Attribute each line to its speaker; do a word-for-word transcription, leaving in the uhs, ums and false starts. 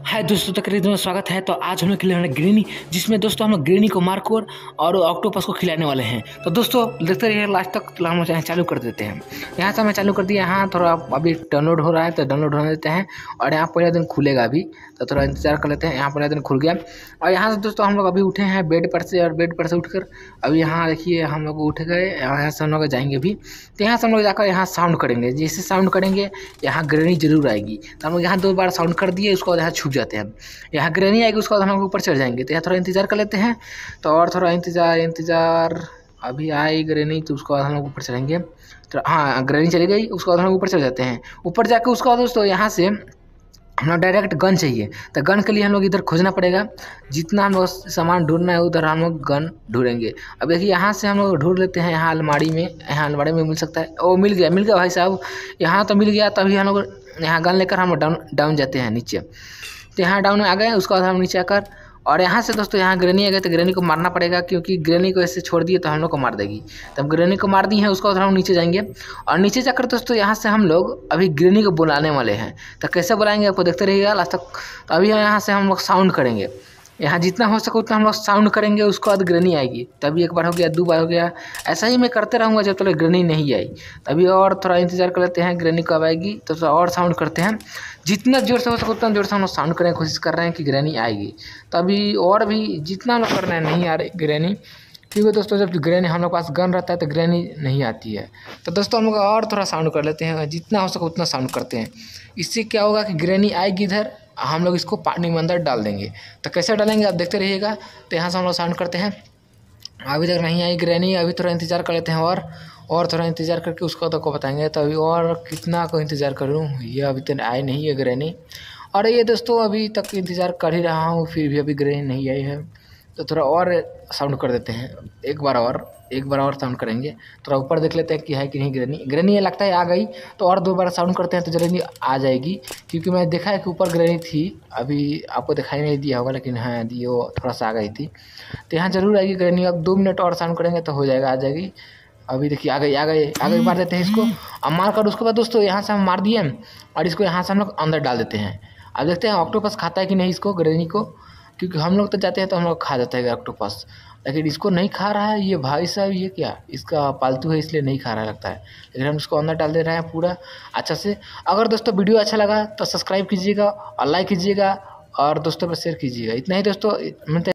Speaker 1: हाय दोस्तों, तकरीबन स्वागत है। तो आज हम लोग खिलाने वाले ग्रेनी, जिसमें दोस्तों हम लोग ग्रेनी को मार्कोर और ऑक्टोपस को खिलाने वाले हैं। तो दोस्तों देखते रहिए लास्ट तक। तो हम यहाँ चालू कर देते हैं। यहाँ से हमें चालू कर दिया। यहाँ थोड़ा अभी डाउनलोड हो रहा है, तो डाउनलोड होने देते हैं। और यहाँ पहले दिन खुलेगा अभी, तो थोड़ा इंतजार कर लेते हैं। यहाँ पहले दिन खुल गया। और यहाँ से दोस्तों हम लोग अभी उठे हैं बेड पर से, और बेड पर से उठकर अभी यहाँ देखिए हम लोग उठ गए। यहाँ से हम लोग जाएंगे भी। तो यहाँ से हम लोग जाकर यहाँ साउंड करेंगे। जैसे साउंड करेंगे यहाँ ग्रेनी जरूर आएगी। तो हम लोग यहाँ दो बार साउंड कर दिए, उसको यहाँ छुप जाते हैं। यहाँ ग्रेनी आएगी, उसके बाद हम लोग ऊपर चढ़ जाएंगे। तो यहाँ थोड़ा इंतजार कर लेते हैं। तो और थोड़ा इंतजार इंतजार अभी आई ग्रेनी, तो उसके बाद हम लोग ऊपर चढ़ेंगे। तो हाँ, ग्रेनी चली गई, उसके बाद हम लोग ऊपर चढ़ जाते हैं। ऊपर जाकर उसके बाद दोस्तों यहाँ से हम लोग डायरेक्ट गन चाहिए। तो गन के लिए हम लोग इधर खोजना पड़ेगा। जितना हम लोग सामान ढूंढना है उधर हम लोग गन ढूंढेंगे। अब देखिए यहाँ से हम लोग ढूंढ लेते हैं। यहाँ अलमारी में, यहाँ अलमारी में मिल सकता है। ओ मिल गया, मिल गया भाई साहब, यहाँ तो मिल गया। तभी हम लोग यहाँ गन लेकर हम लोग डाउन डाउन जाते हैं नीचे। तो यहाँ डाउन में आ गए, उसके बाद हम नीचे आकर और यहाँ से दोस्तों यहाँ ग्रेनी आ गए। तो ग्रेनी को मारना पड़ेगा, क्योंकि ग्रेनी को ऐसे छोड़ दिए तो हम लोग को मार देगी। तब ग्रेनी को मार दी है, उसके बाद हम नीचे जाएंगे। और नीचे जाकर दोस्तों यहाँ से हम लोग अभी ग्रेनी को बुलाने वाले हैं। तो कैसे बुलाएंगे आपको देखते रहिएगा लास्ट तक। तो अभी यहाँ से हम लोग साउंड करेंगे। यहाँ जितना हो सके उतना हम लोग साउंड करेंगे, उसके बाद ग्रेनी आएगी। तभी एक बार हो गया, दो बार हो गया, ऐसा ही मैं करते रहूँगा जब तक ग्रेनी नहीं आई। तभी और थोड़ा इंतजार कर लेते हैं, ग्रेनी कब आएगी। तो थोड़ा और साउंड करते हैं। जितना जोर से हो सके उतना जोर से हम लोग साउंड करने की कोशिश कर रहे हैं कि ग्रेनी आएगी। तभी और भी जितना हम लोग कर रहे हैं, नहीं आ रही ग्रेनी, क्योंकि दोस्तों जब ग्रेनी हम लोग पास गन रहता है तो ग्रेनी नहीं आती है। तो दोस्तों हम लोग और थोड़ा साउंड कर लेते हैं, जितना हो सके उतना साउंड करते हैं। इससे क्या होगा कि ग्रेनी आएगी इधर, हम लोग इसको पानी में अंदर डाल देंगे। तो कैसे डालेंगे आप देखते रहिएगा। तो यहाँ से हम लोग साउंड करते हैं। अभी तक नहीं आई ग्रेनी, अभी थोड़ा इंतज़ार कर लेते हैं। और और थोड़ा इंतज़ार करके उसको तो को बताएंगे। तो अभी और कितना को इंतज़ार करूँ, ये अभी तक आई नहीं है ग्रेनी। और ये दोस्तों अभी तक इंतज़ार कर ही रहा हूँ, फिर भी अभी ग्रेनी नहीं आई है। तो थोड़ा और साउंड कर देते हैं, एक बार और एक बार और साउंड करेंगे। थोड़ा ऊपर देख लेते हैं कि है कि नहीं ग्रेनी। ग्रेनी ये लगता है आ गई। तो और दो बार साउंड करते हैं तो ग्रेनी आ जाएगी, क्योंकि मैं देखा है कि ऊपर ग्रेनी थी। अभी आपको दिखाई नहीं दिया होगा, लेकिन हाँ दी, वो थोड़ा सा आ गई थी। तो यहाँ जरूर आएगी ग्रेनी। अब दो मिनट और साउंड करेंगे तो हो जाएगा, आ जाएगी। अभी देखिए आ गई आ गई आ गई। मार देते हैं इसको। अब मार कर उसके बाद दोस्तों यहाँ से हम मार दिए, और इसको यहाँ से हम लोग अंदर डाल देते हैं। अब देखते हैं ऑक्टोपस खाता है कि नहीं इसको, ग्रेनी को। क्योंकि हम लोग तो जाते हैं तो हम लोग खा जाता है ऑक्टोपस, लेकिन इसको नहीं खा रहा है ये भाई साहब। ये क्या, इसका पालतू है इसलिए नहीं खा रहा लगता है। लेकिन हम इसको अंदर डाल दे रहे हैं पूरा अच्छा से। अगर दोस्तों वीडियो अच्छा लगा तो सब्सक्राइब कीजिएगा और लाइक कीजिएगा और दोस्तों पर शेयर कीजिएगा। इतना ही दोस्तों, मिलते